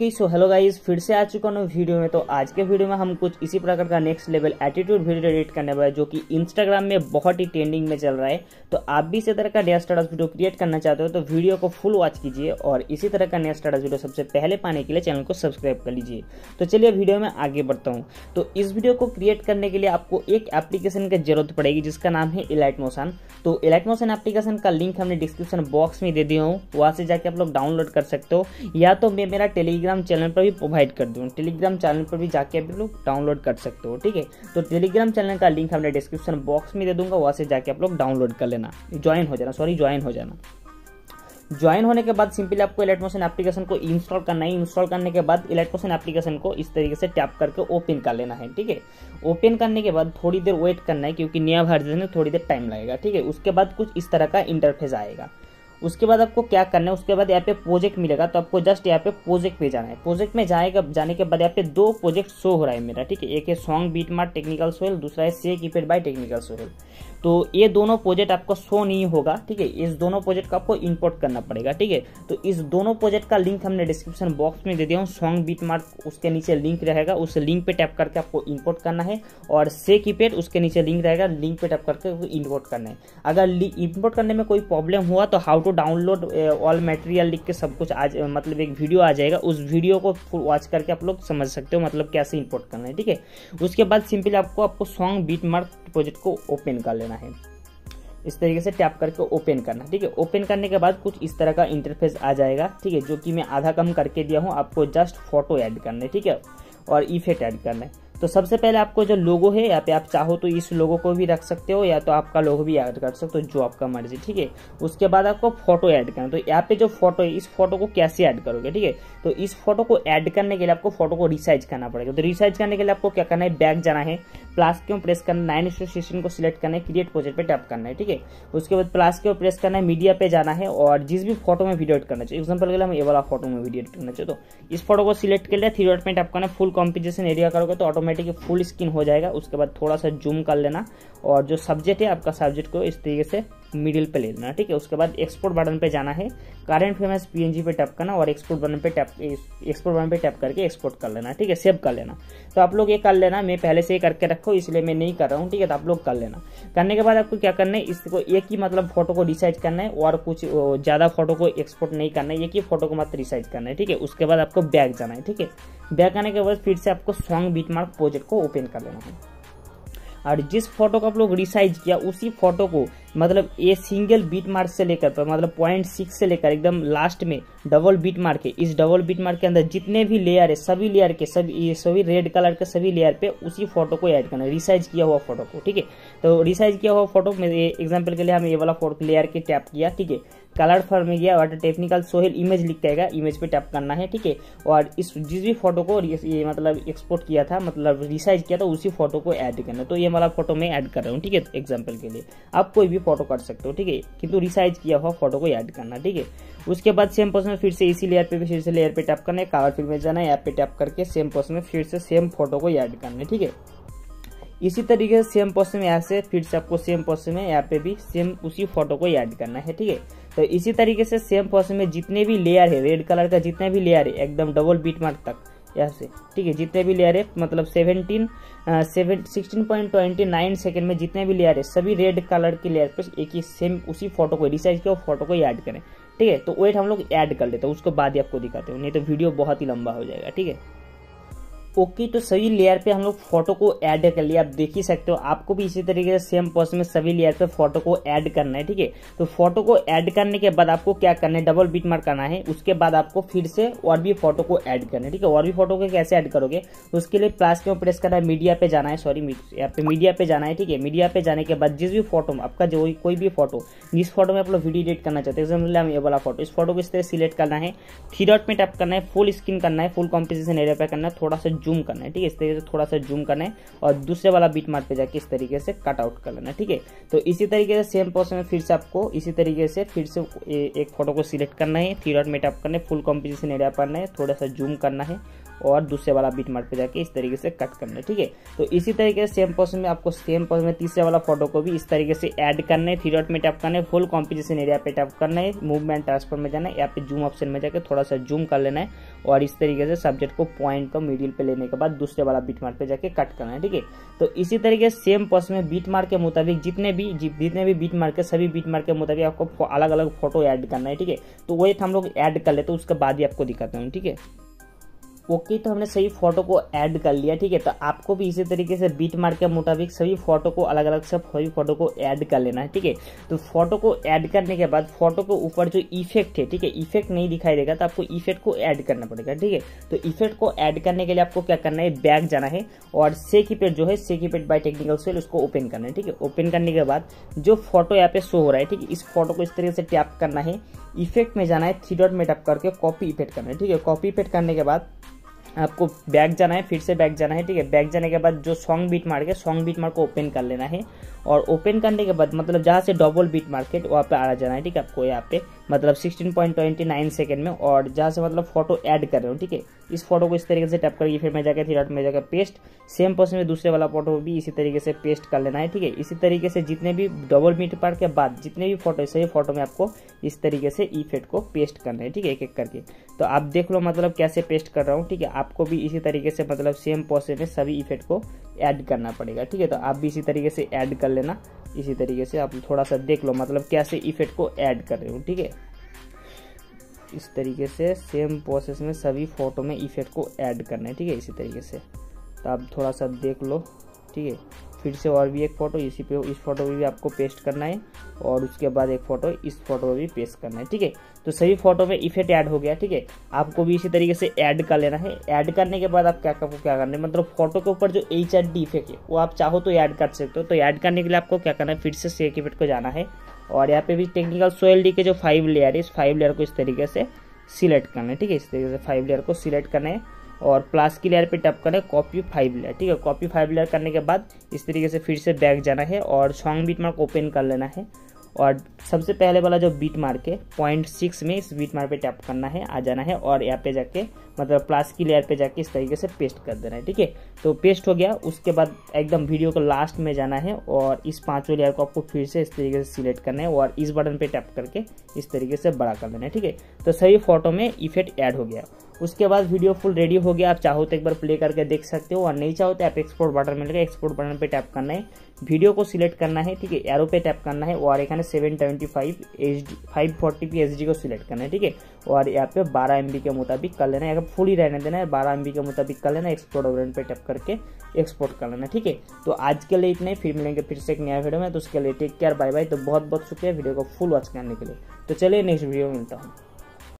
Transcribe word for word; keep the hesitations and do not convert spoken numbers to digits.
Okay so hello guys, फिर से आ चुका हूँ वीडियो में। तो आज के वीडियो में हम कुछ इसी प्रकार का next level attitude video edit करने वाले, जो कि इंस्टाग्राम में बहुत ही ट्रेंडिंग में चल रहा है। तो आप भी इसी तरह का नया स्टेटस वीडियो क्रिएट करना चाहते हो तो वीडियो को फुल वॉच कीजिए और इसी तरह का नया स्टेटस वीडियो सबसे पहले पाने के लिए चैनल को सब्सक्राइब कर लीजिए। तो चलिए वीडियो में आगे बढ़ता हूँ। तो इस वीडियो को क्रिएट करने के लिए आपको एक एप्लीकेशन की जरूरत पड़ेगी जिसका नाम है इलाइट मोशन। तो इलाइट मोशन एप्लीकेशन का लिंक हमने डिस्क्रिप्शन बॉक्स में दे दिया हूँ, वहाँ से जाके आप लोग डाउनलोड कर सकते हो, या तो मैं मेरा टेलीग्राम चैनल पर भी प्रोवाइड कर दूँ। टेलीग्राम चैनल पर भी जाके आप लोग डाउनलोड कर सकते हो, ठीक है। तो टेलीग्राम चैनल का लिंक हमने डिस्क्रिप्शन बॉक्स में दे दूंगा, वहाँ से जाके आप लोग डाउनलोड कर लेना, ज्वाइन हो जाना सॉरी ज्वाइन हो जाना। ज्वाइन होने के बाद सिंपली आपको इलाइट मोशन एप्लीकेशन को इंस्टॉल करना है। इंस्टॉल करने के बाद इलाइट मोशन एप्लीकेशन को इस तरीके से टैप करके ओपन कर लेना है, ठीक है। ओपन करने के बाद थोड़ी देर वेट करना है क्योंकि नया वर्जन में थोड़ी देर टाइम लगेगा, ठीक है। उसके बाद कुछ इस तरह का इंटरफेस आएगा। उसके बाद आपको क्या करना है, उसके बाद यहाँ पे प्रोजेक्ट मिलेगा, तो आपको जस्ट यहाँ पे प्रोजेक्ट पे जाना है। प्रोजेक्ट में जाएगा, जाने के बाद यहाँ पे दो प्रोजेक्ट शो हो रहा है मेरा, ठीक है। एक है song beat mart technical Sohail, दूसरा है से कीपैड बाय टेक्निकल सोहेल। तो ये दोनों प्रोजेक्ट आपको शो नहीं होगा, ठीक है। इस दोनों प्रोजेक्ट को आपको इंपोर्ट करना पड़ेगा, ठीक है। तो इस दोनों प्रोजेक्ट का लिंक हमने डिस्क्रिप्शन बॉक्स में दे दिया हूँ। सॉन्ग बीट मार्ट उसके नीचे लिंक रहेगा, उस लिंक पे टैप करके आपको इंपोर्ट करना है, और से कीपैड उसके नीचे लिंक रहेगा, लिंक पे टैप करके इंपोर्ट करना है। अगर इंपोर्ट करने में कोई प्रॉब्लम हुआ तो how to download all material लिख के सब कुछ आज मतलब एक वीडियो आ जाएगा, उस वीडियो को फुल वॉच करके आप लोग समझ सकते हो मतलब कैसे इंपोर्ट करना है, ठीक है। उसके बाद सिंपली आपको आपको सॉन्ग बीट मार्ट प्रोजेक्ट को ओपन कर लेना है, इस तरीके से टैप करके ओपन करना, ठीक है। ओपन करने के बाद कुछ इस तरह का इंटरफेस आ जाएगा, ठीक है, जो कि मैं आधा कम करके दिया हूँ। आपको जस्ट फोटो ऐड करना है, ठीक है, और इफेक्ट ऐड करना है। तो सबसे पहले आपको जो लोगो है यहाँ पे आप चाहो तो इस लोगो को भी रख सकते हो, या तो आपका लोगो भी ऐड कर सकते हो, जो आपका मर्जी, ठीक है। उसके बाद आपको फोटो ऐड करना। तो यहाँ पे जो फोटो है, इस फोटो को कैसे ऐड करोगे, ठीक है। तो इस फोटो को ऐड करने के लिए आपको फोटो को रिसाइज करना पड़ेगा। तो रिसाइज करने के लिए आपको क्या करना है, बैक जाना है, प्लस के प्रेस करना, नाइन सिक्सटीन को सिलेक्ट करना है, क्रिएट प्रोजेक्ट पे टैप करना है, ठीक है। उसके बाद प्लस के प्रेस करना है, मीडिया पे जाना है, और जिस भी फोटो में वीडियो एड करना चाहिए, एग्जाम्पल के लिए हम ये वाला फोटो में वीडियो एड करना चाहिए, तो इस फोटो को सिलेक्ट कर लिया, थ्री डॉट में टैप करना है, फुल कॉम्पोजिशन एरिया करोगे तो ऑटोमेटिक फुल स्क्रीन हो जाएगा। उसके बाद थोड़ा सा जूम कर लेना, और जो सब्जेक्ट है आपका सब्जेक्ट को इस तरीके से मिडिल पे ले लेना, ठीक है। उसके बाद एक्सपोर्ट बटन पे जाना है, करंट फेमस पीएनजी पे टैप करना, और एक्सपोर्ट बटन पे टैप एक्सपोर्ट बटन पे टैप करके एक्सपोर्ट कर लेना, ठीक है, सेव कर लेना। तो आप लोग ये कर लेना, मैं पहले से ही करके रखो इसलिए मैं नहीं कर रहा हूँ, ठीक है। तो आप लोग कर लेना। करने के बाद आपको क्या करना है, इसको एक ही मतलब फोटो को रिसाइज करना है, और कुछ ज्यादा फोटो को एक्सपोर्ट नहीं करना है, एक ही फोटो को मात्र रिसाइज करना है, ठीक है। उसके बाद आपको बैक जाना है, ठीक है। बैक आने के बाद फिर से आपको सॉन्ग बीट मार्क प्रोजेक्ट को ओपन कर लेना है, और जिस फोटो को आप लोग रिसाइज किया उसी फोटो को मतलब ये सिंगल बीट मार्क से लेकर पर मतलब पॉइंट सिक्स से लेकर एकदम लास्ट में डबल बीट मार्क है, इस डबल बीट मार्क के अंदर जितने भी लेयर है सभी लेयर के सभी सभी रेड कलर के सभी लेयर पे उसी फोटो को ऐड करना है, रिसाइज किया हुआ फोटो को, ठीक है। तो रिसाइज किया हुआ फोटो में एग्जाम्पल के लिए हम ये वाला फोटो लेयर के टैप किया, ठीक है। कलर फॉर में गया और टेक्निकल सोहेल इमेज लिख के आएगा, इमेज पे टैप करना है, ठीक है। और इस जिस भी फोटो को ये मतलब एक्सपोर्ट किया था मतलब रिसाइज किया था उसी फोटो को ऐड करना है। तो ये वाला फोटो मैं ऐड कर रहा हूँ, ठीक है, एग्जाम्पल के लिए। आप कोई भी फोटो कर सकते हो, ठीक है, किंतु रिसाइज किया हुआ फोटो को ऐड करना, ठीक है। उसके बाद सेम प्रोसेस में फिर से इसी लेयर पे फिर से लेयर पे टैप करना है, कलर फिल में जाना है, ऐप पे टैप करके सेम प्रोसेस में फिर से सेम फोटो को ऐड करना है, ठीक है। इसी तरीके से सेम प्रोसेस में ऐसे फिर से आपको सेम प्रोसेस में यहाँ पे भी सेम उसी फोटो को ऐड करना है, ठीक है। तो इसी तरीके से सेम प्रोसेस में जितने भी लेयर है रेड कलर का जितने भी लेयर है एकदम डबल बीट मार्क तक ऐसे, ठीक है, जितने भी लेयर है मतलब seventeen seven sixteen point twenty nine second में जितने भी लेयर है सभी रेड कलर की लेयर पे एक ही सेम उसी फोटो को रिसाइज किया फोटो को ऐड करें, ठीक है। तो वेट हम लोग ऐड कर लेते हैं, उसको बाद ही आपको दिखाते हैं, नहीं तो वीडियो बहुत ही लंबा हो जाएगा, ठीक है। ओके okay, तो सभी लेयर पे हम लोग फोटो को ऐड कर लिया, आप देख ही सकते हो। आपको भी इसी तरीके से सेम प्रोसेस में सभी लेयर पे फोटो को ऐड करना है, ठीक है। तो फोटो को ऐड करने के बाद आपको क्या करना है, डबल बीट मार्क करना है। उसके बाद आपको फिर से और भी फोटो को ऐड करना है, ठीक है। और भी फोटो को कैसे ऐड करोगे, उसके लिए प्लस के प्रेस करना है, मीडिया पे जाना है, सॉरी यहाँ पे मीडिया पे जाना है, ठीक है। मीडिया पे जाने के बाद जिस भी फोटो आपका जो कोई भी फोटो जिस फोटो में आप लोग वीडियो एडिट करना चाहते हैं, एग्जाम्पल हम ये वाला फोटो, इस फोटो को इस तरह सिलेक्ट करना है, थ्री डॉट में टैप करना है, फुल स्क्रीन करना है, फुल कॉम्पोजिशन एरिया पे करना है, थोड़ा सा जूम करना है, ठीक है। से थोड़ा सा जूम करना है और दूसरे वाला बीट मार्क पे जाके इस तरीके से कट आउट कर लेना, ठीक है। तो इसी तरीके से सेम प्रोसेस में फिर से आपको इसी तरीके से फिर से एक फोटो को सिलेक्ट करना है, थ्री डॉट में टैप करना है, फुल कॉम्पोजिशन एरिया करना है, थोड़ा सा जूम करना है, और दूसरे वाला बिट मार्क पे जाके इस तरीके से कट करना है। ठीक है, तो इसी तरीके से सेम प्रोसेस में आपको सेम प्रोसेस में तीसरे वाला फोटो को भी इस तरीके से ऐड करना है। थ्री डॉट में टैप करना है, फुल कॉम्पोजिशन एरिया पे टैप करना है, मूवमेंट ट्रांसफर में जाना है, यहाँ पे जूम ऑप्शन में जाकर थोड़ा सा जूम कर लेना है और इस तरीके से सब्जेक्ट को पॉइंट को मिडिल पे लेने के बाद दूसरे वाला बीट मार्क पे जाके कट करना है। ठीक है, तो इसी तरीके से सेम प्रोसेस में बीट मार्क के मुताबिक जितने भी जितने भी बीट मार्क है सभी बीट मार्क के मुताबिक आपको अलग अलग फोटो ऐड करना है। ठीक है, तो वही हम लोग ऐड कर लेते हैं, उसके बाद ही आपको दिखाता हूँ। ठीक है, ओके okay, तो हमने सही फोटो को ऐड कर लिया। ठीक है, तो आपको भी इसी तरीके से बीट मार्क के मुताबिक सभी फोटो को अलग अलग से सभी फोटो को ऐड कर लेना है। ठीक है, तो फोटो को ऐड करने के बाद फोटो के ऊपर जो इफेक्ट है, ठीक है, इफेक्ट नहीं दिखाई देगा तो आपको इफेक्ट को ऐड करना पड़ेगा। ठीक है, तो इफेक्ट को ऐड करने के लिए आपको क्या करना है, बैक जाना है और से कीपैड जो है से कीपैड बाय टेक्निकल सोल उसको ओपन करना है। ठीक है, ओपन करने के बाद जो फोटो यहाँ पे शो हो रहा है, ठीक है, इस फोटो को इस तरीके से टैप करना है, इफेक्ट में जाना है, थ्री डॉट में टैप करके कॉपी इफेक्ट करना है। ठीक है, कॉपी इफेक्ट करने के बाद आपको बैक जाना है, फिर से बैक जाना है। ठीक है, बैक जाने के बाद जो सॉन्ग बीट मार्क है सॉन्ग बीट मार्क को ओपन कर लेना है और ओपन करने के बाद मतलब जहाँ से डबल बीट मार्क है वहाँ पे आ जाना है। ठीक है, आपको यहाँ पे मतलब sixteen point twenty nine second में और जहाँ से मतलब फोटो ऐड कर रहे हो। ठीक है, इस फोटो को इस तरीके से टैप करके फिर मैं जाकर थ्री डॉट में जाकर पेस्ट, सेम प्रोसेस में दूसरे वाला फोटो भी इसी तरीके से पेस्ट कर लेना है। ठीक है, इसी तरीके से जितने भी डबल बीट मार्क के बाद जितने भी फोटो सही फोटो में आपको इस तरीके से इफेक्ट को पेस्ट करना है। ठीक है, एक एक करके तो आप देख लो मतलब कैसे पेस्ट कर रहा हूँ। ठीक है, आपको भी इसी तरीके से मतलब सेम प्रोसेस में सभी इफेक्ट को ऐड करना पड़ेगा। ठीक है, तो आप भी इसी तरीके से ऐड कर लेना। इसी तरीके से आप थोड़ा सा देख लो मतलब कैसे इफेक्ट को ऐड कर रहे हो। ठीक है, इस तरीके से सेम प्रोसेस में सभी फोटो में इफेक्ट को ऐड करना है। ठीक है, इसी तरीके से तो आप थोड़ा सा देख लो। ठीक है, फिर से और भी एक फोटो इसी पे इस फोटो में भी आपको पेस्ट करना है और उसके बाद एक फोटो इस फोटो में भी पेस्ट करना है। ठीक है, तो सभी फोटो में इफेक्ट ऐड हो गया। ठीक है, आपको भी इसी तरीके से ऐड कर लेना है। ऐड करने के बाद आप क्या आपको क्या करना है, मतलब फोटो के ऊपर जो एच आर डी इफेक्ट है वो आप चाहो तो ऐड कर सकते हो। तो ऐड करने के लिए आपको क्या करना है, फिर से शेक इफेक्ट को जाना है और यहाँ पे भी टेक्निकल सोएल डी के जो फाइव लेयर है इस फाइव लेयर को इस तरीके से सिलेक्ट करना है। ठीक है, इस तरीके से फाइव लेयर को सिलेक्ट करना है और प्लस की लेयर पे टैप करें कॉपी फाइव लेयर। ठीक है, कॉपी फाइव लेयर करने के बाद इस तरीके से फिर से बैक जाना है और सॉन्ग बीट मार्क ओपन कर लेना है और सबसे पहले वाला जो बीट मार्क है पॉइंट सिक्स में इस बीट मार्क पे टैप करना है, आ जाना है और यहाँ पे जाके मतलब प्लस की लेयर पे जाके इस तरीके से पेस्ट कर देना है। ठीक है, तो पेस्ट हो गया। उसके बाद एकदम वीडियो को लास्ट में जाना है और इस पांचों लेयर को आपको फिर से इस तरीके से सिलेक्ट करना है और इस बटन पे टैप करके इस तरीके से बड़ा कर देना है। ठीक है, तो सही फोटो में इफेक्ट ऐड हो गया। उसके बाद वीडियो फुल रेडी हो गया। आप चाहो तो एक बार प्ले करके देख सकते हो और नहीं चाहो तो आप एक्सपोर्ट बटन मिलेगा, एक्सपोर्ट बटन पे टैप करना है, वीडियो को सिलेक्ट करना है। ठीक है, एरो पे टैप करना है और एखाने seven twenty five H D five forty P H D को सिलेक्ट करना है। ठीक है, और यहाँ पे बारह एम बी के मुताबिक कर लेना है, अगर फुल ही रहने देना है, बारह एम बी के मुताबिक कर लेना, एक्सपोर्ट बटन पे टैप करके एक्सपोर्ट कर लेना। ठीक है, तो आज के लिए इतने, फिर मिलेंगे फिर से एक नया वीडियो में। तो उसके लिए टेक केयर, बाय बाय। तो बहुत बहुत शुक्रिया वीडियो को फुल वॉच करने के लिए। तो चलिए नेक्स्ट वीडियो में मिलता हूँ।